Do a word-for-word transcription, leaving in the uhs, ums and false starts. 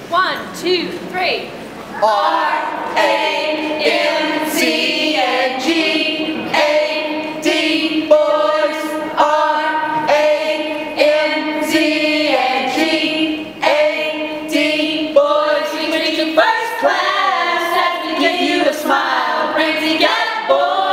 One, two, three. R A M C and G A D boys. R A M C and G A D boys. We treat you first class as we give you a smile. Ramsey Gadbois.